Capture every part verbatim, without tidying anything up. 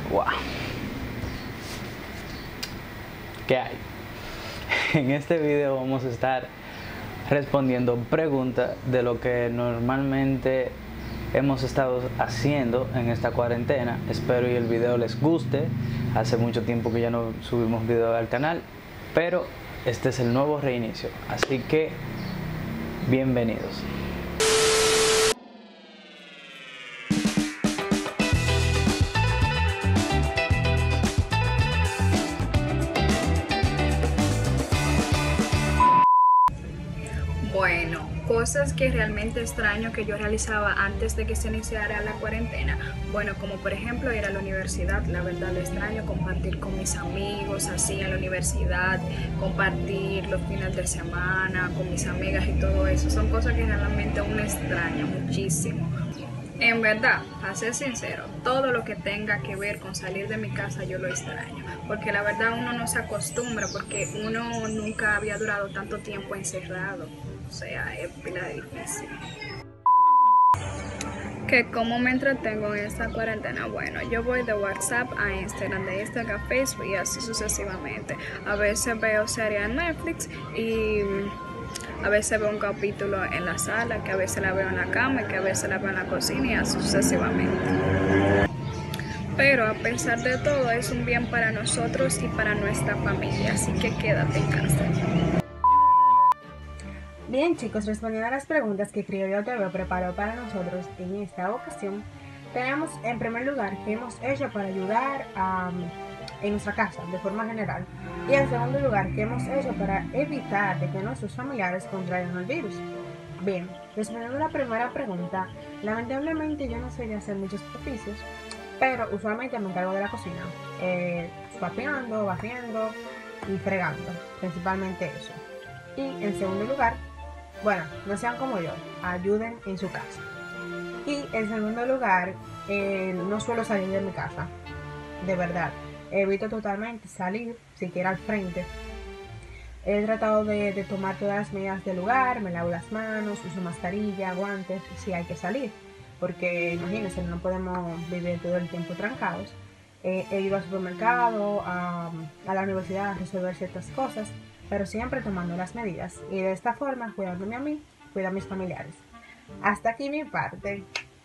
Wow. ¿Qué hay? En este video vamos a estar respondiendo preguntas de lo que normalmente hemos estado haciendo en esta cuarentena. Espero y el video les guste. Hace mucho tiempo que ya no subimos video al canal, pero este es el nuevo reinicio, así que bienvenidos. Bueno, cosas que realmente extraño que yo realizaba antes de que se iniciara la cuarentena. Bueno, como por ejemplo ir a la universidad, la verdad lo extraño, compartir con mis amigos así en la universidad, compartir los fines de semana con mis amigas y todo eso. Son cosas que realmente uno extraña muchísimo. En verdad, para ser sincero, todo lo que tenga que ver con salir de mi casa yo lo extraño, porque la verdad uno no se acostumbra, porque uno nunca había durado tanto tiempo encerrado, o sea, es pila de difícil. Que cómo me entretengo en esta cuarentena. Bueno, yo voy de WhatsApp a Instagram, de Instagram a Facebook y así sucesivamente. A veces veo series en Netflix y a veces veo un capítulo en la sala, que a veces la veo en la cama y que a veces la veo en la cocina y así sucesivamente. Pero a pesar de todo es un bien para nosotros y para nuestra familia, así que quédate en casa. Bien chicos, respondiendo a las preguntas que Criollo T V preparó para nosotros en esta ocasión, tenemos en primer lugar qué hemos hecho para ayudar a, en nuestra casa de forma general, y en segundo lugar qué hemos hecho para evitar de que nuestros familiares contraigan el virus. Bien, respondiendo a la primera pregunta, lamentablemente yo no soy de hacer muchos oficios, pero usualmente me encargo de la cocina, eh, suapeando, barriendo y fregando, principalmente eso. Y en segundo lugar, bueno, no sean como yo, ayuden en su casa. Y en segundo lugar, eh, no suelo salir de mi casa, de verdad. Evito totalmente salir, siquiera al frente. He tratado de, de tomar todas las medidas del lugar, me lavo las manos, uso mascarilla, guantes, si hay que salir. Porque imagínense, no podemos vivir todo el tiempo trancados. Eh, he ido al supermercado, a, a la universidad a resolver ciertas cosas, pero siempre tomando las medidas y de esta forma cuidándome a mí, cuidar a mis familiares. Hasta aquí mi parte.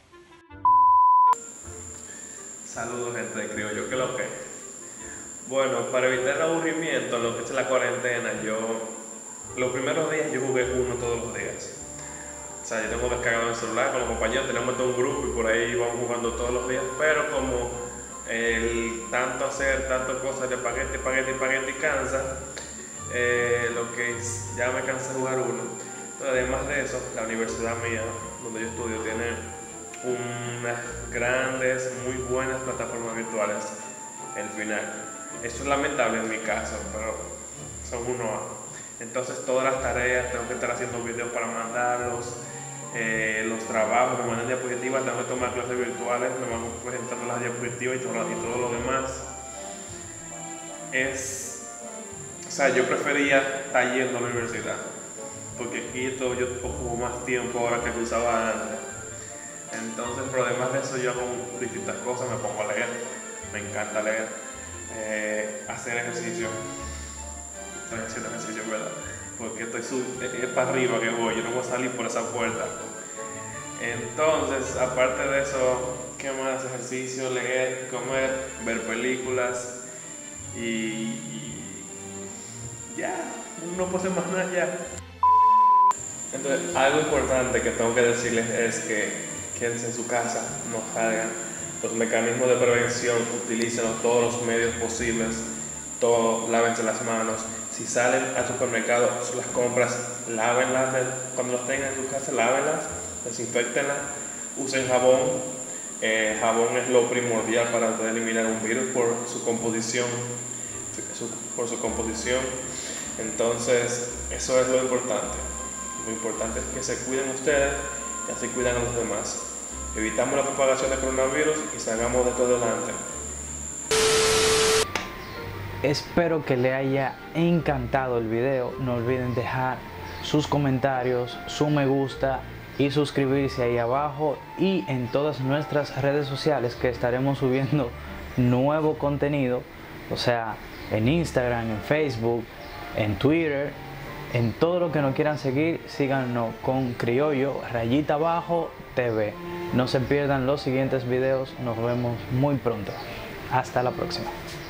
Saludos gente de Criollo, ¿qué lo que? Bueno, para evitar el aburrimiento, lo que es la cuarentena, yo los primeros días yo jugué uno todos los días. O sea, yo tengo descargado el celular con los compañeros, tenemos todo un grupo y por ahí vamos jugando todos los días, pero como el tanto hacer, tantas cosas de paquete, paquete, paquete cansa, Eh, lo que es, ya me cansa de jugar uno. Pero además de eso, la universidad mía, donde yo estudio, tiene unas grandes, muy buenas plataformas virtuales. El final, eso es lamentable en mi caso, pero son uno A. Entonces todas las tareas, tengo que estar haciendo videos para mandarlos, eh, los trabajos, me mandan diapositivas, tengo que tomar clases virtuales, me van presentando las diapositivas y todo, y todo lo demás. Es O sea, yo prefería estar yendo a la universidad, porque aquí todo yo ocupo más tiempo ahora que usaba antes. Entonces, pero además de eso, yo hago distintas cosas, me pongo a leer, me encanta leer, eh, hacer ejercicio. Estoy haciendo ejercicio, ¿verdad? Porque estoy sub, es para arriba que voy, yo no voy a salir por esa puerta. Entonces, aparte de eso, ¿qué más? Ejercicio, leer, comer, ver películas y, y ya, no puedo hacer más nada ya. Entonces, algo importante que tengo que decirles es que quédense en su casa, no salgan. Los mecanismos de prevención, utilicen todos los medios posibles, todo, lávense las manos. Si salen al supermercado, las compras, lávenlas, cuando los tengan en su casa, lávenlas, desinfectenlas, usen jabón. Eh, jabón es lo primordial para poder eliminar un virus por su composición, su, por su composición. Entonces, eso es lo importante. Lo importante es que se cuiden ustedes y así cuidan a los demás. Evitamos la propagación del coronavirus y salgamos de todo adelante. Espero que le haya encantado el video. No olviden dejar sus comentarios, su me gusta y suscribirse ahí abajo y en todas nuestras redes sociales, que estaremos subiendo nuevo contenido, o sea, en Instagram, en Facebook, en Twitter, en todo lo que nos quieran seguir, síganos con Criollo Rayita Abajo T V. No se pierdan los siguientes videos, nos vemos muy pronto. Hasta la próxima.